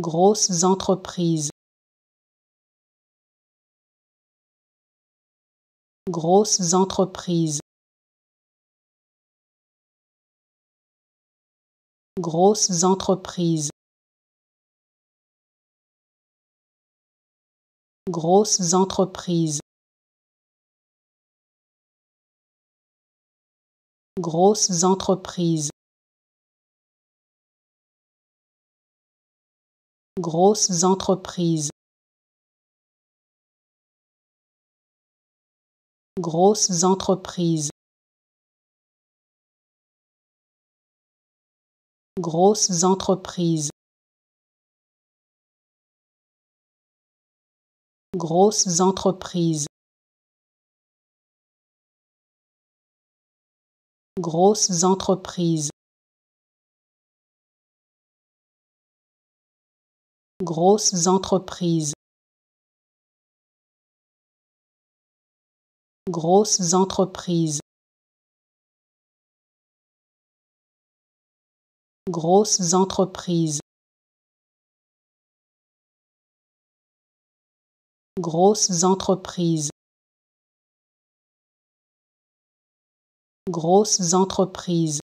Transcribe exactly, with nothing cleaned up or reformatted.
grosses entreprises, grosses entreprises, grosses entreprises, grosses entreprises, grosses entreprises, grosses entreprises, grosses entreprises, grosses entreprises, grosses entreprises, grosses entreprises, grosses entreprises, grosses entreprises, grosses entreprises, grosses entreprises, grosses entreprises,